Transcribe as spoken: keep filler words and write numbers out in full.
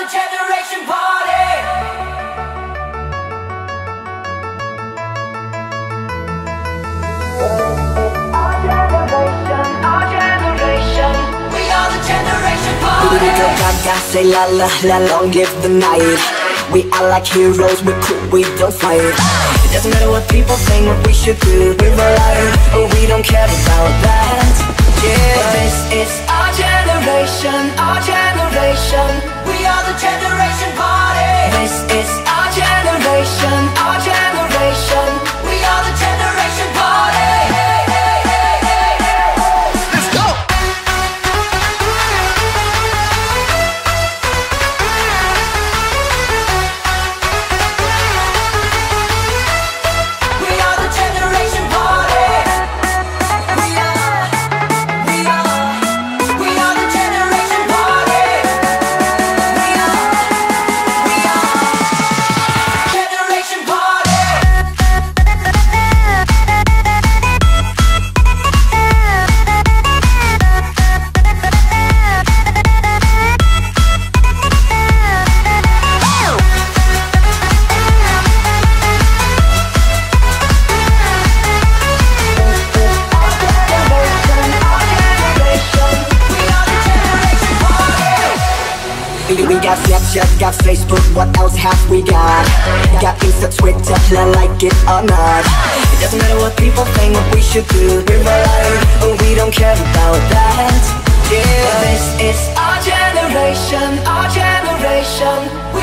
generation party. Our generation, our generation. We are the generation party. We go gaga, say la la la, long live the night. We are like heroes, we're cool, we don't fight. It doesn't matter what people think, what we should do. We're alive, oh we don't care about that. Yeah, this is our generation, our generation. We are the generation party. this is Our generation, our generation. We are the generation party. let's go. We are the generation party. We are, we are, we are the generation party. We are, we are, generation party. We, we got Snapchat, got Facebook, what else have we got? Got Insta, Twitter, like it or not. It doesn't matter what people think, what we should do. We're alive, oh we don't care about that. Yeah, This is our generation, our generation.